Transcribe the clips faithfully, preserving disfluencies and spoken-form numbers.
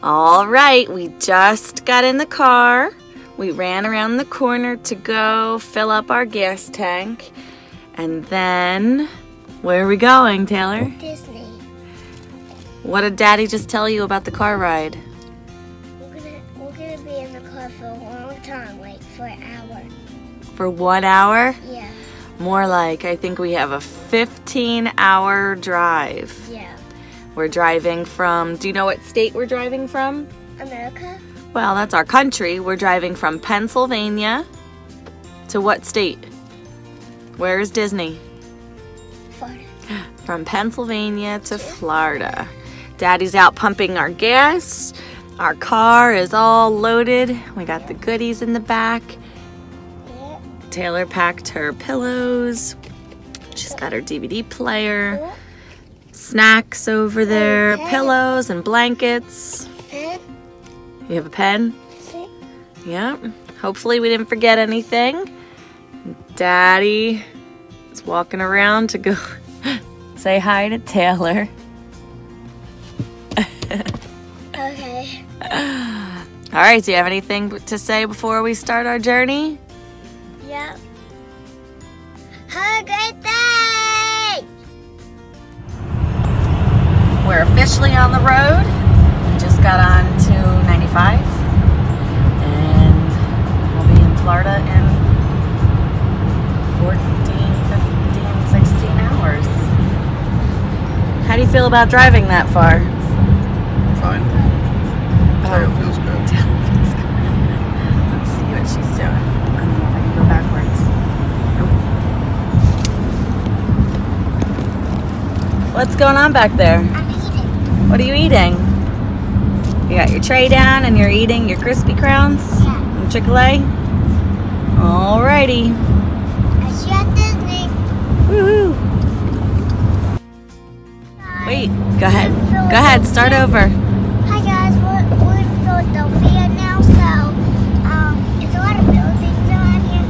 All right, we just got in the car. We ran around the corner to go fill up our gas tank. And then, where are we going, Taylor? Disney. What did Daddy just tell you about the car ride? We're gonna, we're gonna be in the car for a long time, like for an hour. For one hour? Yeah. More like, I think we have a fifteen hour drive. Yeah. We're driving from, do you know what state we're driving from? America? Well, that's our country. We're driving from Pennsylvania to what state? Where is Disney? Florida. From Pennsylvania to Florida. Daddy's out pumping our gas. Our car is all loaded. We got the goodies in the back. Yeah. Taylor packed her pillows. She's got her D V D player. Yeah. Snacks over there. Okay. Pillows and blankets. Pen? You have a pen? See? Yeah. Hopefully we didn't forget anything. Daddy is walking around to go say hi to Taylor. Okay. All right, do you have anything to say before we start our journey? Yep. Have a great day! We're officially on the road. We just got on to ninety-five. And we'll be in Florida in fourteen, fifteen, sixteen hours. How do you feel about driving that far? Fine. Tail feels good. Let's see what she's doing. I don't know if I can go backwards. Nope. What's going on back there? I'm eating. What are you eating? You got your tray down and you're eating your Crispy Crowns? Yeah. From Chick-fil-A? Alrighty. I see you at Disney. Woohoo! Wait, go ahead. Go ahead, start over. Hi guys, we're, we're in Philadelphia now, so um, it's a lot of buildings around here.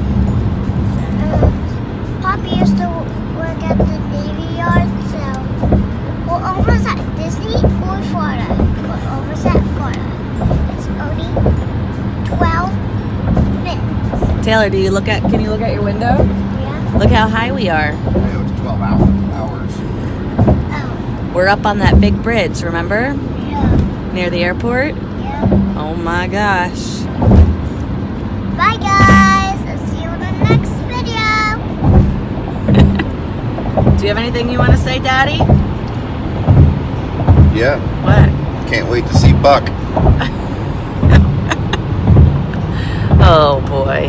Uh, Poppy used to work at the Navy Yard, so we're almost at Disney or Florida. We're almost at Florida. It's only twelve minutes. Taylor, do you look at? Can you look at your window? Yeah? Look how high we are. Yeah, it's twelve hour, hours. Oh, We're up on that big bridge, remember? yeah. Near the airport? Yeah. Oh my gosh. Bye guys. I'll see you in the next video. Do you have anything you want to say, Daddy? Yeah, What? can't wait to see Buck. Oh boy.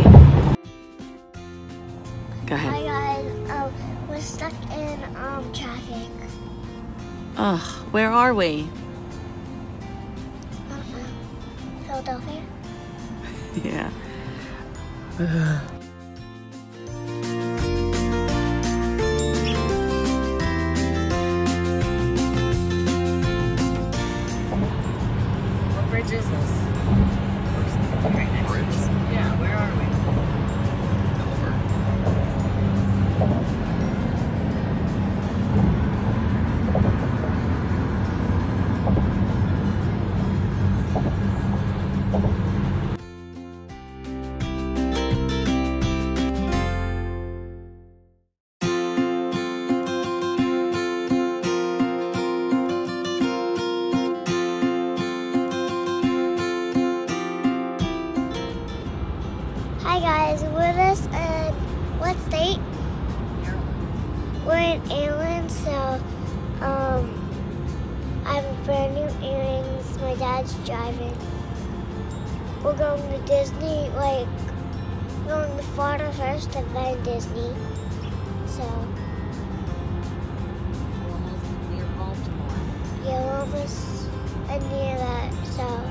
Go Hi ahead. guys. Um, we're stuck in um traffic. Oh, where are we? Uh-uh. Philadelphia. Yeah. What bridge is this? Right next to us. Yeah, where are we? Hi guys, we're this in what state? We're in Ireland, so um, I have brand new earrings. My dad's driving. We're going to Disney, like going to Florida first and then Disney. So Near Baltimore. yeah, we're almost near that. So.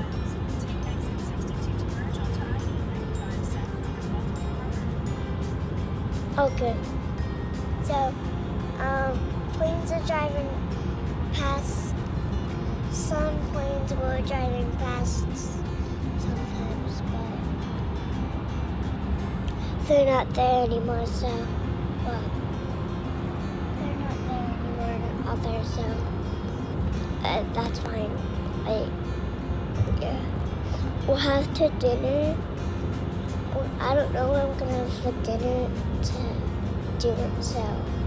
Oh, good. So, um, planes are driving past. Some planes were driving past sometimes, but they're not there anymore. So, well, they're not there anymore out there. So, uh, that's fine. I we'll have to dinner. I don't know what I'm gonna have for dinner to do it, so.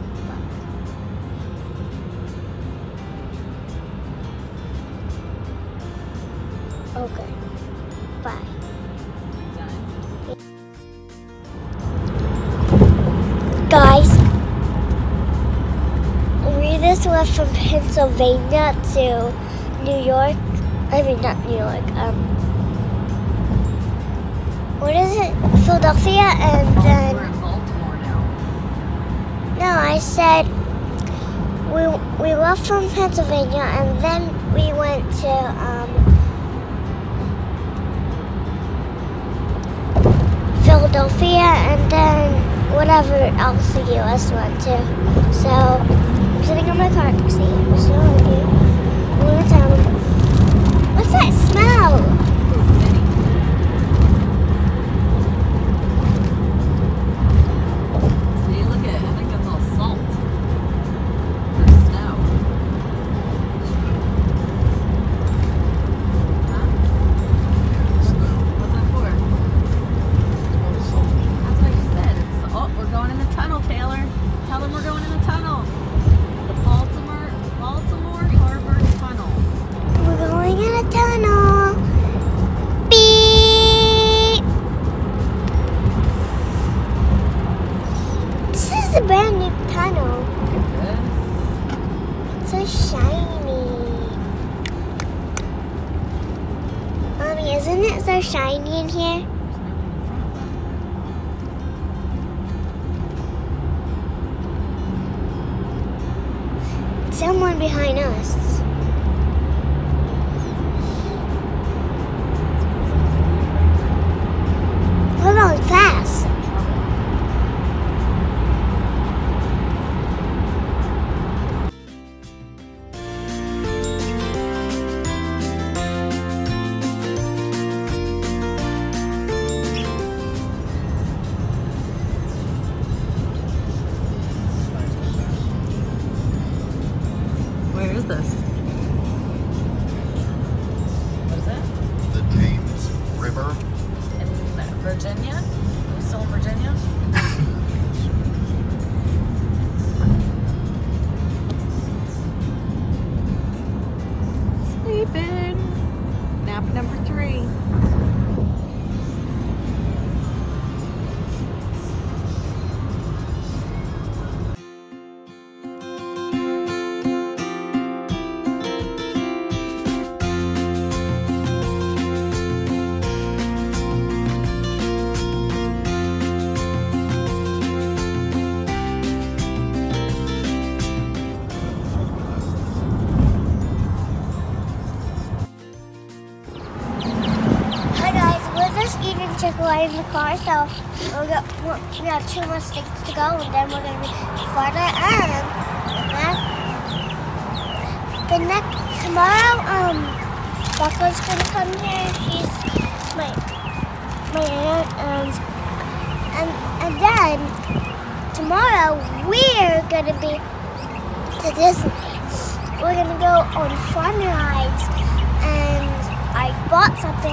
Okay. Bye. Guys, we just left from Pennsylvania to New York. I mean, not New York. Um, what is it? Philadelphia, and then. We're in Baltimore now. No, I said we we left from Pennsylvania, and then we went to um, Philadelphia, and then whatever else the U S went to. So I'm sitting in my car seat. We're still in here. I'm gonna tell them. What's that smell? See, look at it. I think that's all salt. Or snow. Huh? What's that for? That's what you said. It's, oh, we're going in the tunnel, Taylor. Tell them we're going in the tunnel. The Baltimore, Baltimore Harbor Tunnel. We're going in a tunnel. Beep. This is a brand new tunnel. It's so shiny. Mommy, isn't it so shiny in here? Someone behind us. We're going fast. Where is this? What is it? The James River. In Virginia? Are we still in Virginia? Sleeping. Nap number three. Hi guys, we're just eating Chick-fil-A in the car, so we'll go, we'll, we have two more states to go, and then we're gonna be farther. And then the next tomorrow, um, Buckle's gonna come here. She's my my aunt, and and and then tomorrow we're gonna be to Disney. We're gonna go on fun rides, and I bought something.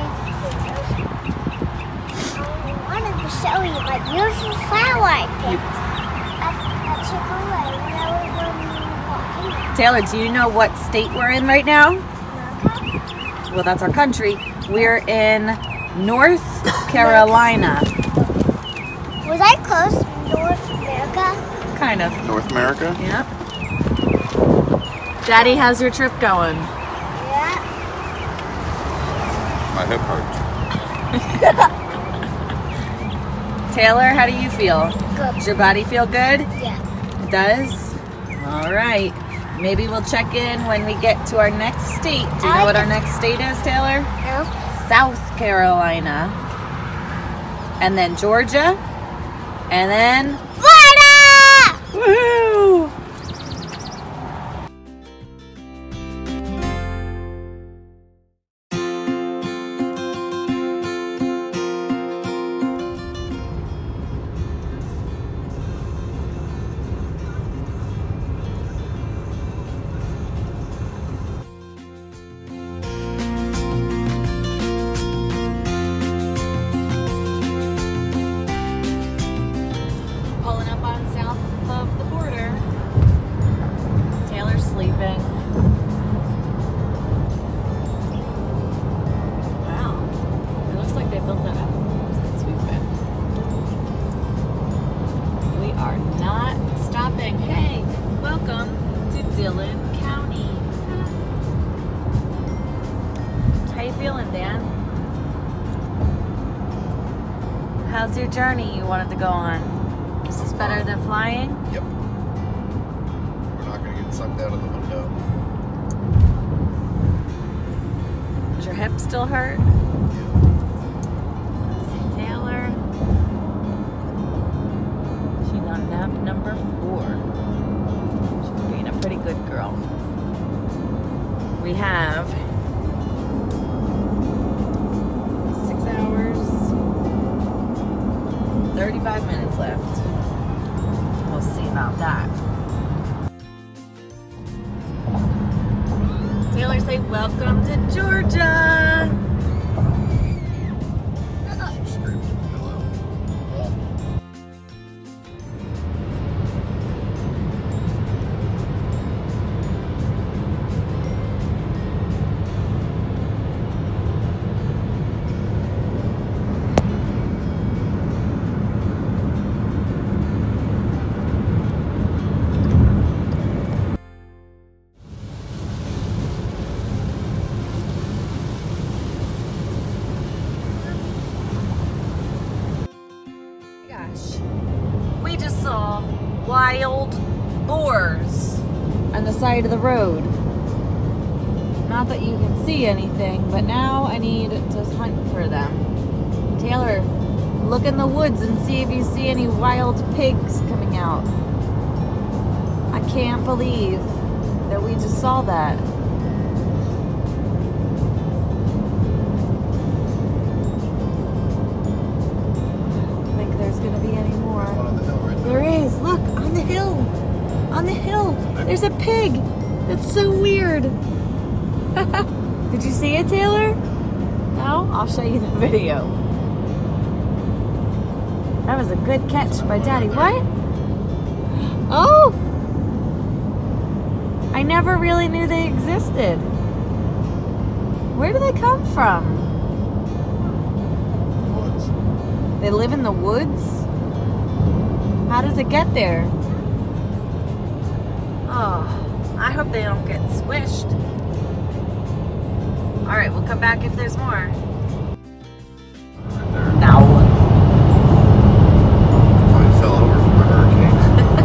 I wanted to show you my beautiful flower I picked at, at Chick-fil-A when I was when we were walking. Taylor, do you know what state we're in right now? America? Well, that's our country. We're in North Carolina. Was I close? North America? Kind of. North America? Yep. Daddy, how's your trip going? Yeah. My hip hurts. Taylor, how do you feel? Good. Does your body feel good? Yeah. It does? All right. Maybe we'll check in when we get to our next state. Do you know what our next state is, Taylor? No. South Carolina. And then Georgia. And then Florida! woohoo! feeling, Dan? How's your journey you wanted to go on? Is this better than flying? Yep. We're not going to get sucked out of the window. Does your hip still hurt? Taylor. She's on nap number four. She's being a pretty good girl. We have six hours, thirty-five minutes left. We'll see about that. Taylor, say welcome to Georgia. She screamed at the pillow. Gosh, we just saw wild boars on the side of the road. Not that you can see anything, but now I need to hunt for them. Taylor, look in the woods and see if you see any wild pigs coming out. I can't believe that we just saw that. One on the hill right There there. is. Look, on the hill. On the hill. There's a pig. That's so weird. Did you see it, Taylor? No? I'll show you the video. That was a good catch by Daddy. What? Oh! I never really knew they existed. Where do they come from? Woods. They live in the woods? How does it get there? Oh, I hope they don't get squished. All right, we'll come back if there's more. Right there. No. Probably fell over from a hurricane.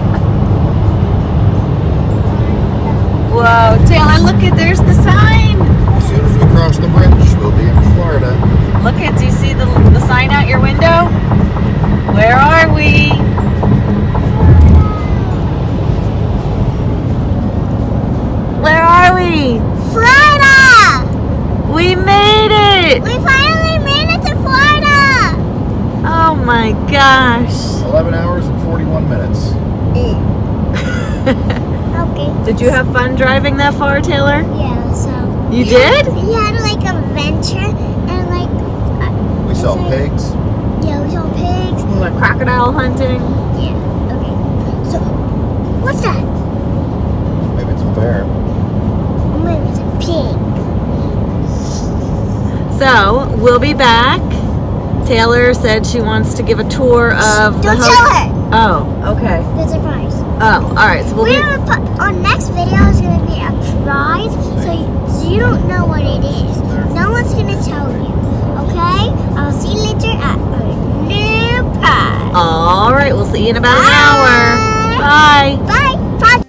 Whoa, Taylor, look at, there's the sign. As soon as we cross the bridge, we'll be in Florida. Look at, do you see the, the sign out your window? Where are we? Where are we? Florida! We made it! We finally made it to Florida! Oh my gosh. eleven hours and forty-one minutes. Okay. Did you have fun driving that far, Taylor? Yeah, so. You did? We had like a venture and like. Uh, We saw so- pigs. Yeah, we saw pigs. We went crocodile hunting. Yeah, okay. So, what's that? Maybe it's a bear. Oh, maybe it's a pig. So, we'll be back. Taylor said she wants to give a tour of the Don't ho- tell her! Oh, okay. It's a prize. Oh, alright. So we'll We're be. gonna put, our next video is gonna be a prize, so you, so you don't know what it is. No one's gonna tell you, okay? I'll see you later at a new prize. Alright, we'll see you in about an hour. Bye. Bye. Bye. Bye.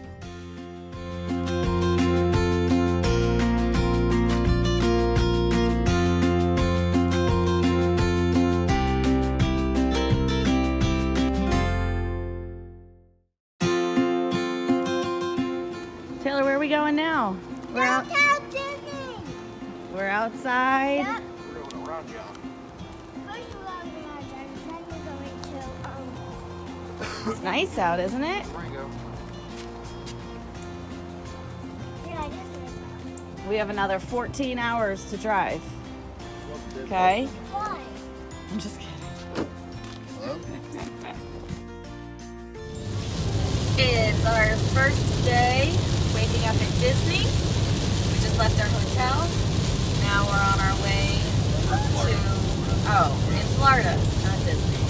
Taylor, where are we going now? We're out. Downtown Disney. We're outside. Yep. We're going around you. First we're going to Roger, and then we're going to, um, It's nice out, isn't it? There you go. yeah, I just We have another fourteen hours to drive. Okay? Why? I'm just kidding. Hello? It's our first day waking up at Disney. We just left our hotel. Now we're on our way to, oh, in Florida, not Disney.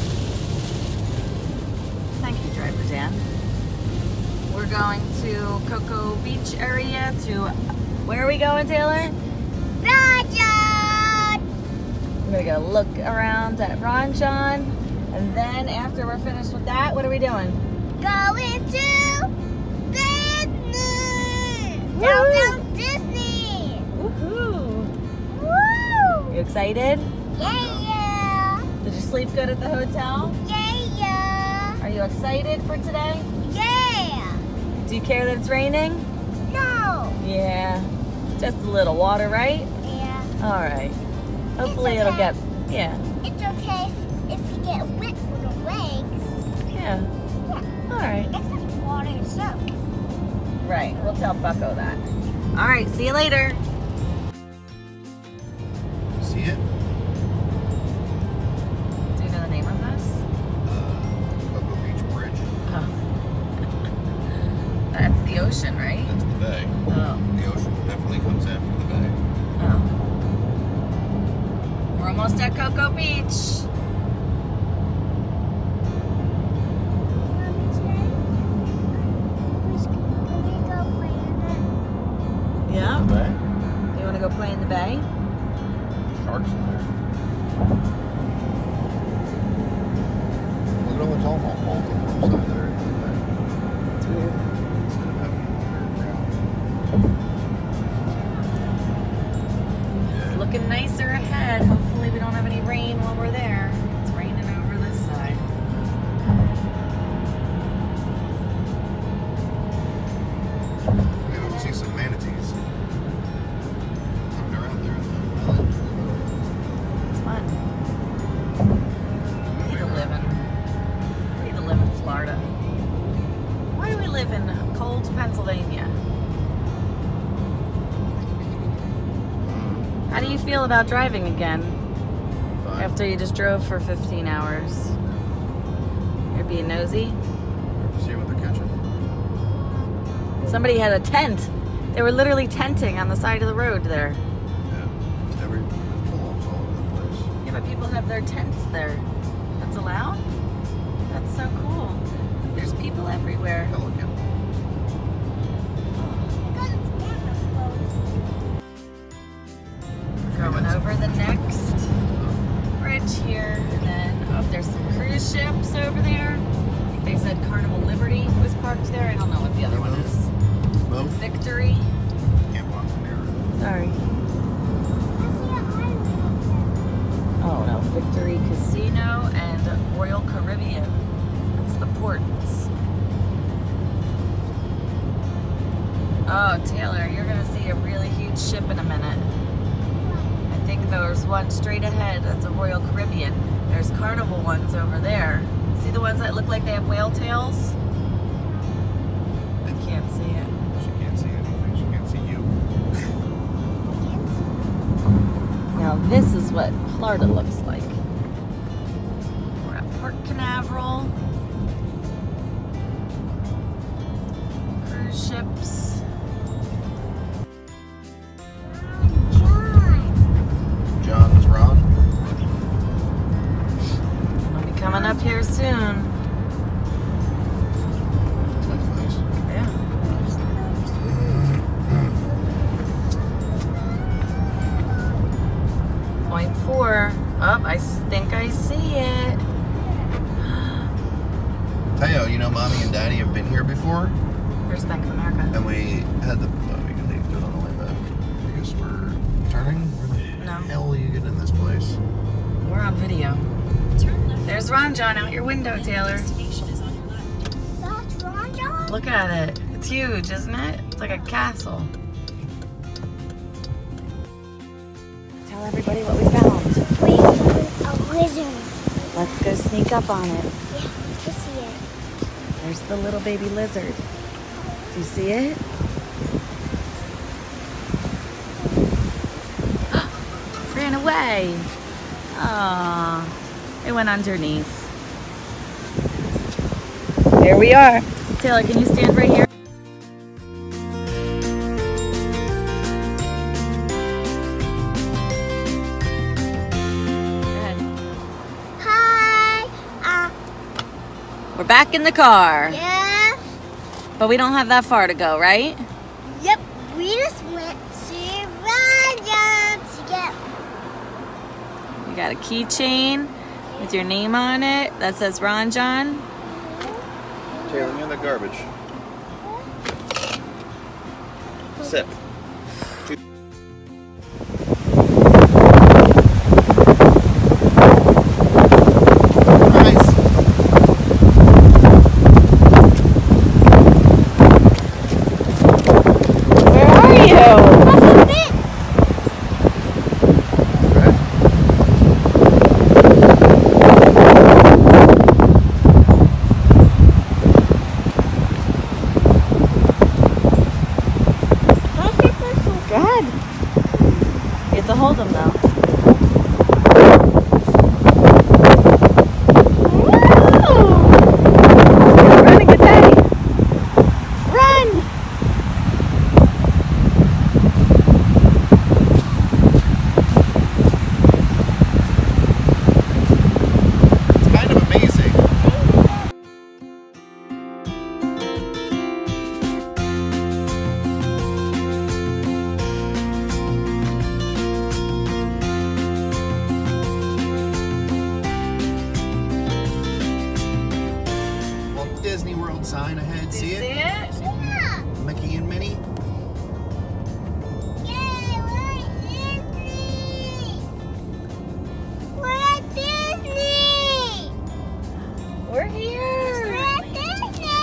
Thank you, driver Dan. We're going to Cocoa Beach area to, where are we going, Taylor? Roger! We're gonna look around at Ron Jon, and then after we're finished with that, what are we doing? Going to Disney! Woo! Downtown Disney! Woohoo! Woo! You excited? Yeah, yeah! Did you sleep good at the hotel? Yeah, yeah! Are you excited for today? Yeah! Do you care that it's raining? No! Yeah. Just a little water, right? Yeah. All right. Hopefully It's it'll okay. get, yeah. It's okay if you get wet on the legs. Yeah. Yeah. All right. It's just water and soap. Right. We'll tell Bucko that. All right. See you later. See it? Do you know the name of this? Uh, Cocoa Beach Bridge. Oh. That's the ocean, right? That's the bay. Oh. The ocean definitely comes after the bay. Oh. We're almost at Cocoa Beach. Yeah. The bay? You want to go play in the bay? Sharks in there. Look at all the tomahawk balls on the side there. It's weird. Instead of having them underground. Yeah. Looking nicer ahead. Hopefully we don't have any rain while we're there. It's raining over this side. Maybe we'll see some manatees. Running around there in the island. It's fun. We need to live in, we need to live in Florida. Why do we live in cold Pennsylvania? How do you feel about driving again Fine. after you just drove for fifteen hours? You're being nosy? See what they're catching. Somebody had a tent. They were literally tenting on the side of the road there. Yeah. Every there's pull-ups all over the place. Yeah, but people have their tents there. That's allowed? That's so cool. There's people everywhere. Pelican. Going over the next bridge here, and then oh, there's some cruise ships over there. I think they said Carnival Liberty was parked there. I don't know what the other one is. Both? Victory. Can't walk from there. Sorry. Oh no, Victory Casino and Royal Caribbean. That's the ports. Oh, Taylor, you're gonna see a really huge ship in a minute. I think there's one straight ahead. That's a Royal Caribbean. There's Carnival ones over there. See the ones that look like they have whale tails? I can't see it. She can't see anything. She can't see you. Now this is what Florida looks like. We're at Port Canaveral. Cruise ships. John is Ron. I'll be coming up here soon. That's nice. Yeah. Point four. Up, oh, I think I see it. Teo, you know, Mommy and Daddy have been here before, Here's Bank of America. and we had the. Well, we can leave it on the way back. I guess we're turning. Where the No. hell are you getting in this place? We're on video. There's Ron Jon out your window, Taylor. That's Ron Jon? Look at it. It's huge, isn't it? It's like a castle. Tell everybody what we found. We found a wizard. Let's go sneak up on it. Yeah, I see it. There's the little baby lizard. Do you see it? Ran away. Aww. It went underneath. There we are. Taylor, can you stand right here? Go ahead. Hi. Uh, We're back in the car. yeah. But we don't have that far to go, right? Yep. We just went to Ron Jon to get got a keychain with your name on it that says Ron John. Taylor, me in the garbage. Sip. Hold them though. Run and get Daddy. Run! It's kind of amazing. Disney World sign ahead. See it? See it? Yeah. Mickey and Minnie. Yay, we're at Disney. We're at Disney. We're here. We're at Disney.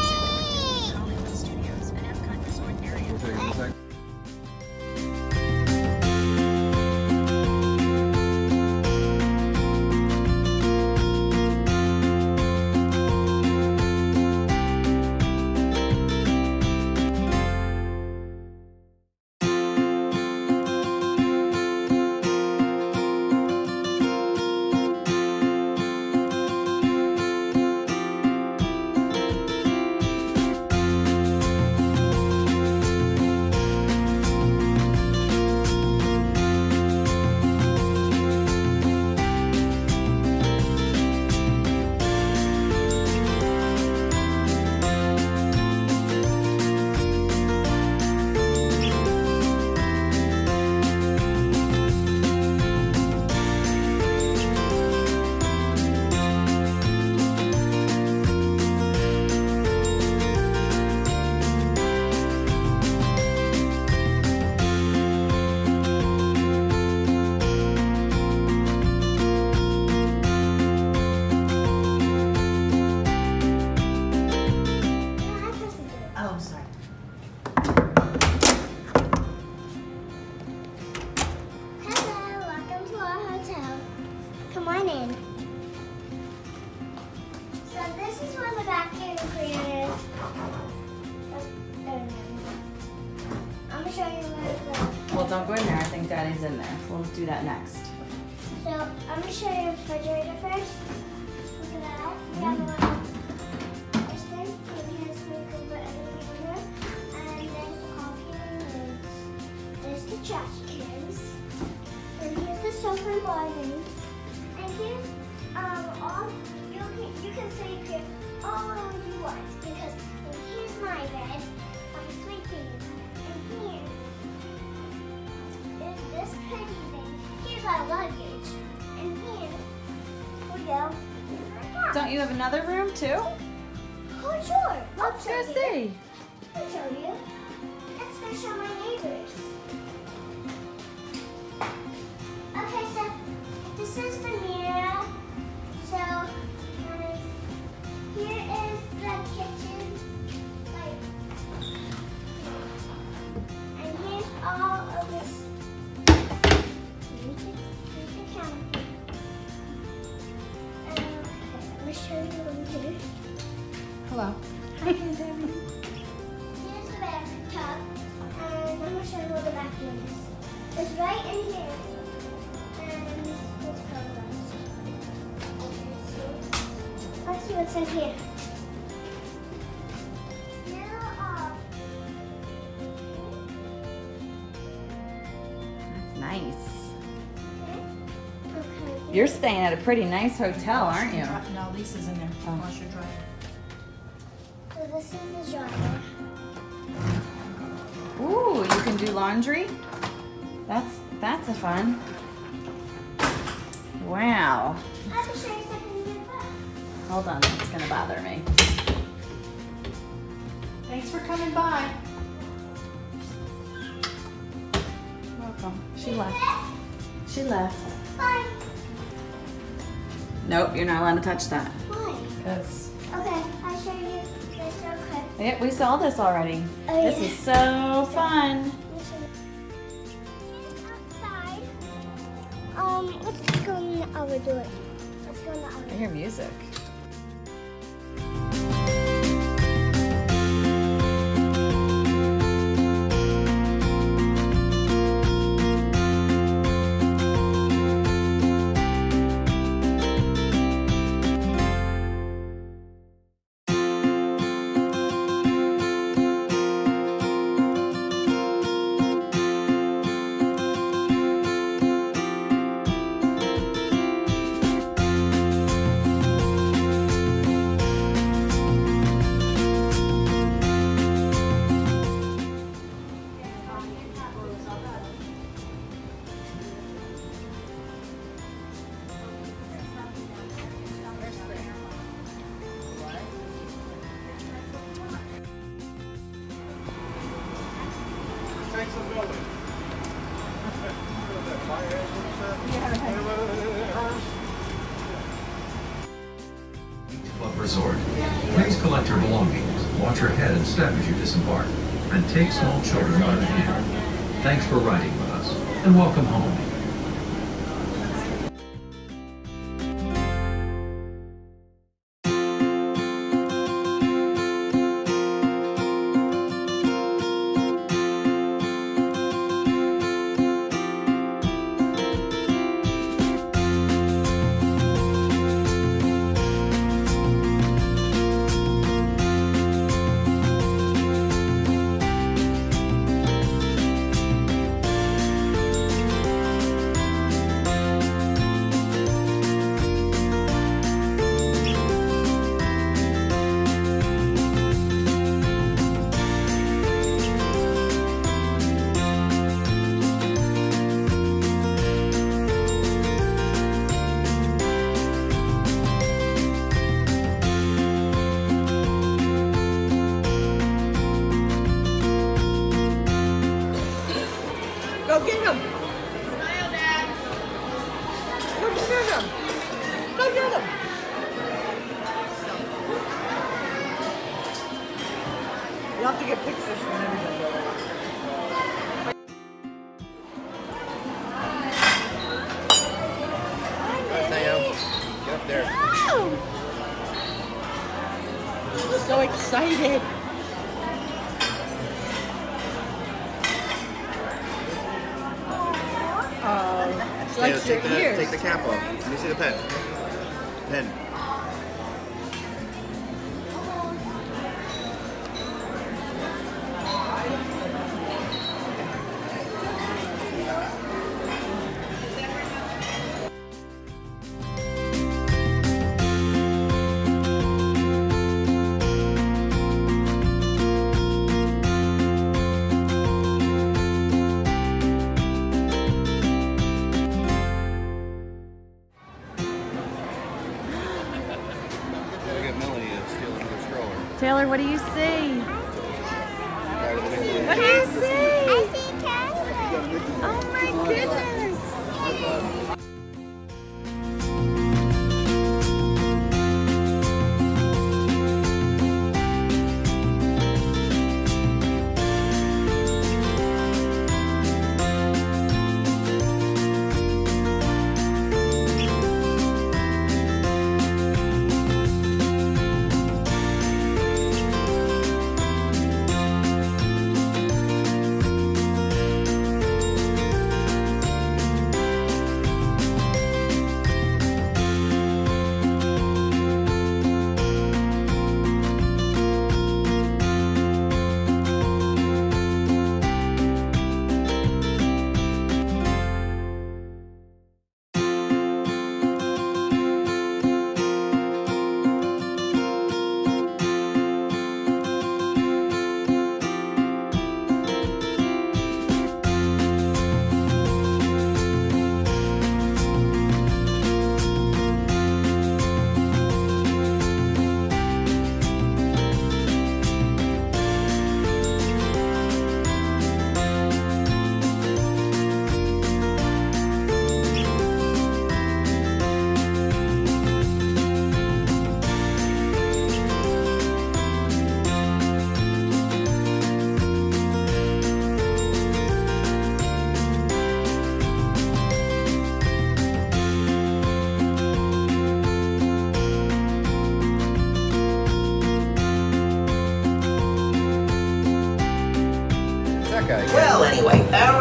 Come on in. So this is where the vacuum cleaner is. I'm gonna show you where the. Well, don't go in there. I think Daddy's in there. We'll do that next. So I'm gonna show you the refrigerator first. Look at that. We have a little this thing. Here's where you can put everything in there. And there's the coffee and there's the trash cans. And here's the sofa and blinds. And here's um all you can you can sleep here all you want because and here's my bed. I'm sleeping. And here is this pretty thing. Here's our luggage. And here we go. Don't you have another room too? Oh sure. Let's go show you. see. I'll show you. Let's go show my neighbors. Okay, so this is the mirror. So um, here is the kitchen. Like, and here's all of this. Here's the, here's the counter. Um, okay, let me show you over here. Hello. Hi, Here's the bathtub, and I'm going to show you where the bathroom is. It's right in here. And let's go down. Let's see what's in here. Here are. That's nice. Okay. You're staying at a pretty nice hotel, aren't you? No, Lisa's in there. Oh. Wash your dryer. So this is the dryer. Ooh, you can do laundry? That's that's a fun. Wow. I have to show you something in your book. Hold on, it's gonna bother me. Thanks for coming by. Welcome. She left. She left. Bye. Nope, you're not allowed to touch that. Why? Because Okay, I'll show you this real quick. yeah, we saw this already. Oh, This yeah. is so fun. Outside. Um, let's go in the other door. Let's go in the other I hear music. Club Resort. Please collect your belongings, watch your head and step as you disembark, and take small children by the hand. Thanks for riding with us, and welcome home. Go get him. Smile, Dad. Go get him. Go get him. You have to get pictures from everybody. Theo, get up there. I'm so excited. Oh, it's like Theo, take your the, ears. take the cap off. Let me see the pen. Pen. Look at Melanie uh, stealing her stroller. Taylor, what do you see? Tired of the video? What do you see? I see Cassie. Oh my goodness.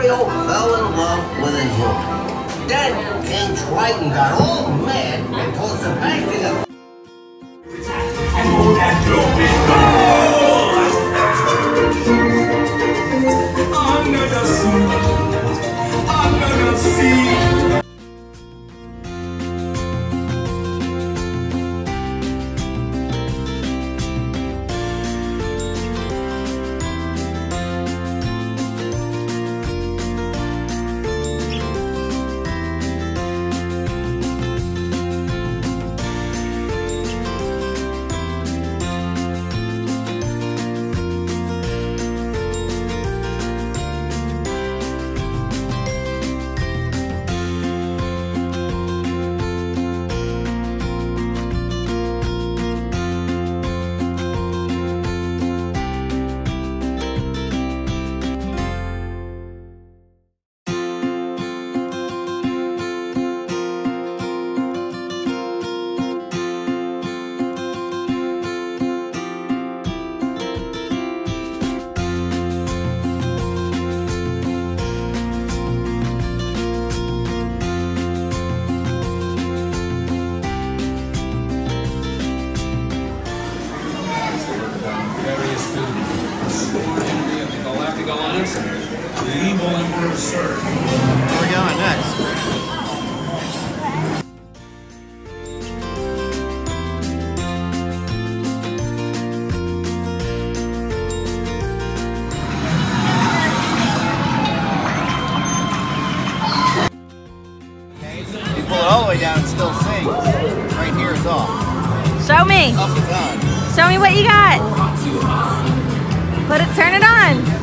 Ariel fell in love with a human. Then King Triton got all mad and told Sebastian to under the sea, under the sea. The evil Emperor Surge. Where are we going next? You pull it all the way down, it still sings. Right here is off. Show me. Up is on. Show me what you got. Put it, turn it on.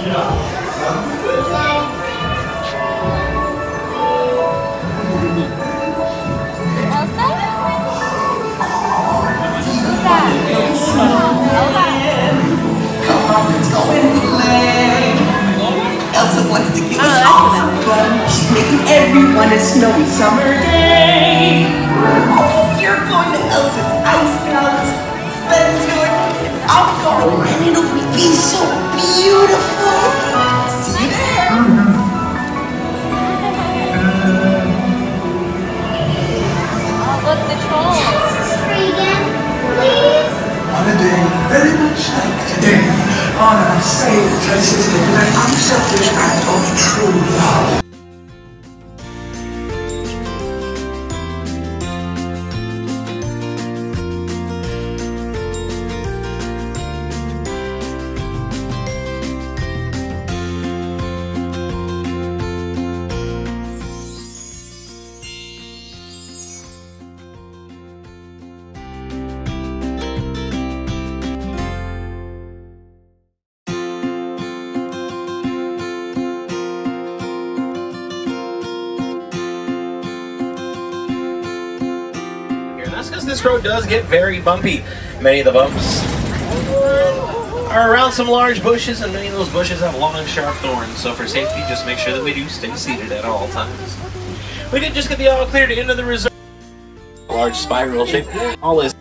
Elsa wants to give us all some fun. She's making everyone a snowy summer day. You're going to Elsa's ice palace. Ben's going, and I'm going, and it'll be so beautiful. See you there. Oh, look, the trolls. Regan, please. On a day very much like today, honor, save, trust, an unselfish act of true love. Because this road does get very bumpy. Many of the bumps are around some large bushes, and many of those bushes have long, sharp thorns. So for safety, just make sure that we do stay seated at all times. We did just get the all clear to enter the reserve. Large spiral shape. All is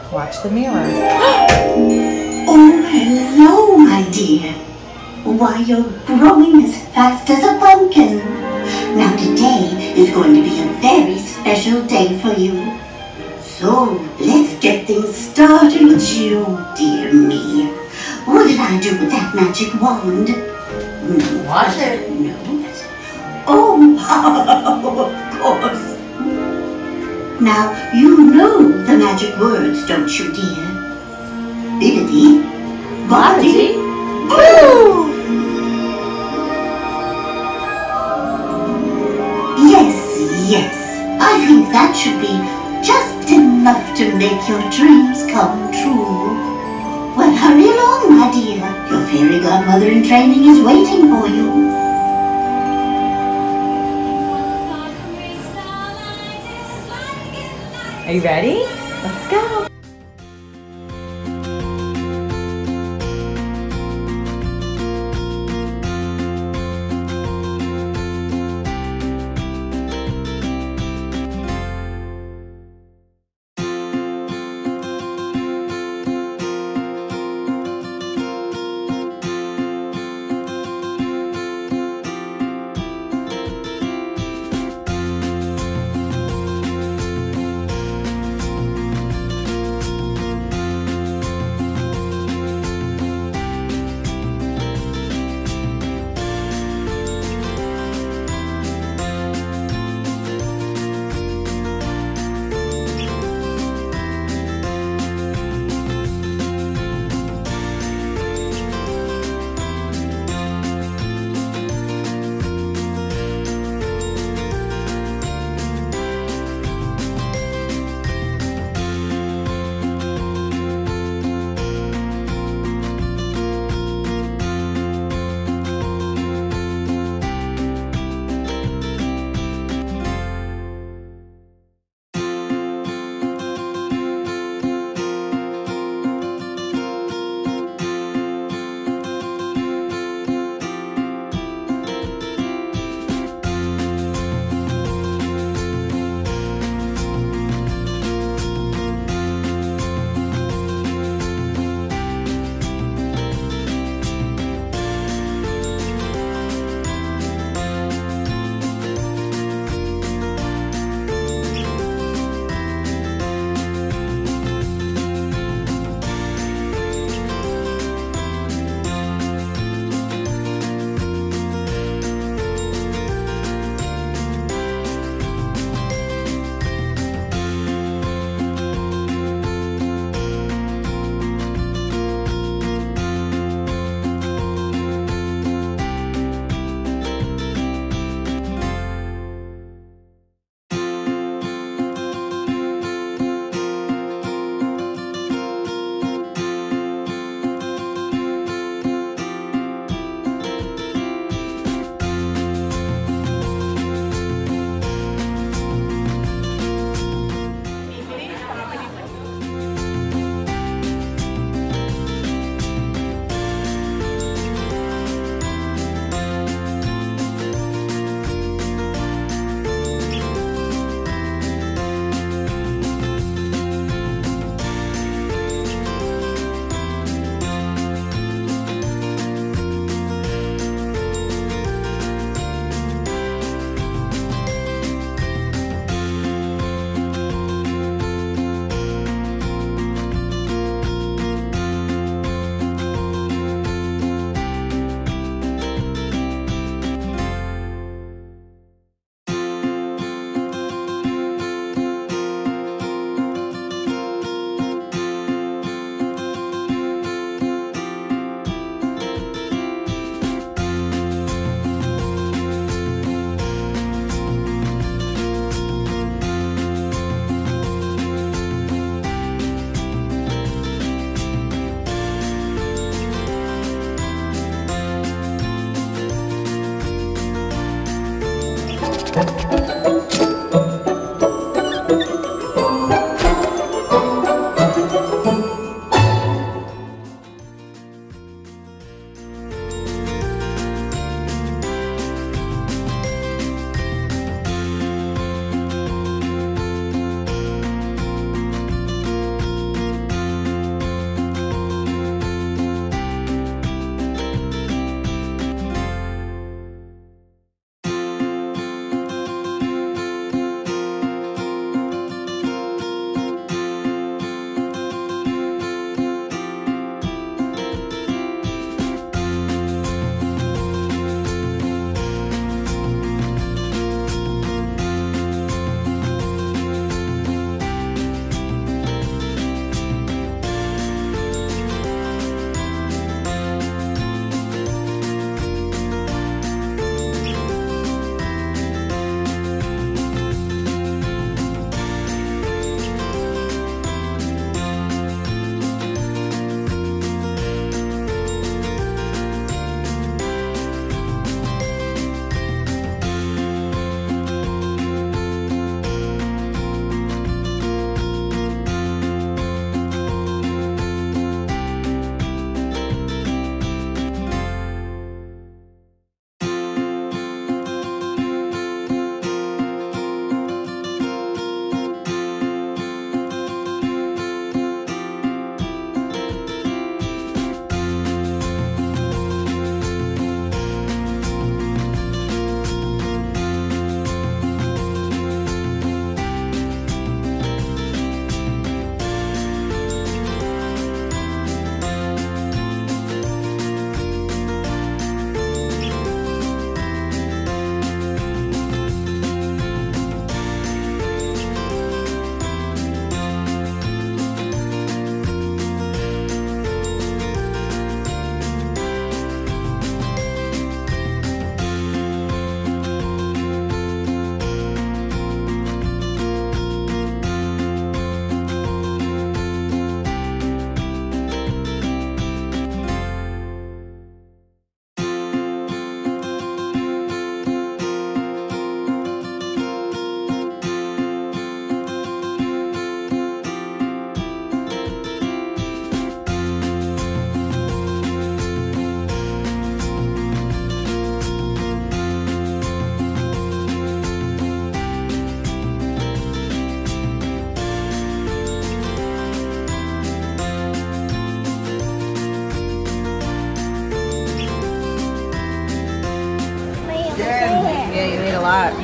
Watch the mirror. Oh, hello, my dear. Why, you're growing as fast as a pumpkin. Now today is going to be a very special day for you. So, let's get things started with you, dear me. What did I do with that magic wand? No, Watch it. No. Oh, of course. Now, you know the magic words, don't you, dear? Bibbidi, bobbidi, boo! Yes, yes. I think that should be just enough to make your dreams come true. Well, hurry along, my dear. Your fairy godmother in training is waiting for you. Are you ready? Let's go.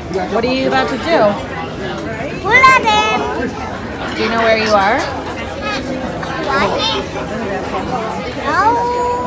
What are you about to do? Aladdin. Do you know where you are? Walking? No.